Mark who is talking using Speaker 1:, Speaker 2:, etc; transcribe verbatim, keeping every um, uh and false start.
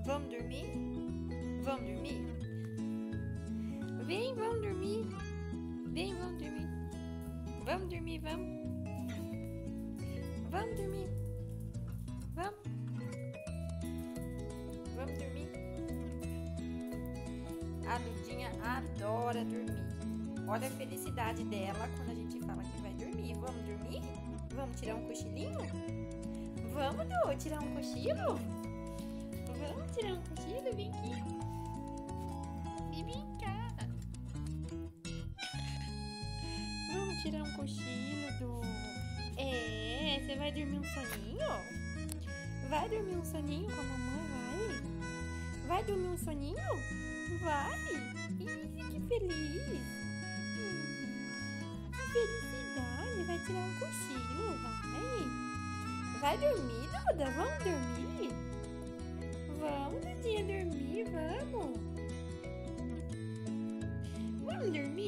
Speaker 1: Vamos dormir? Vamos dormir? Vem, vamos dormir. Vem, vamos dormir. Vamos dormir, vamos. Vamos dormir. Vamos. Vamos dormir. A Ludinha adora dormir. Olha a felicidade dela quando a gente fala que vai dormir. Vamos dormir? Vamos tirar um cochilinho? Vamos, Du, tirar um cochilo? Vamos tirar um cochilo? Vem aqui. E vem cá. Vamos tirar um cochilo, Du. É, você vai dormir um soninho? Vai dormir um soninho com a mamãe, vai? Vai dormir um soninho? Vai. Ih, que feliz. Hum, que felicidade. Vai tirar um cochilo, vai. Vai dormir, Duda? Vamos dormir? Vamos, Dudinha, dormir, vamos. Vamos dormir?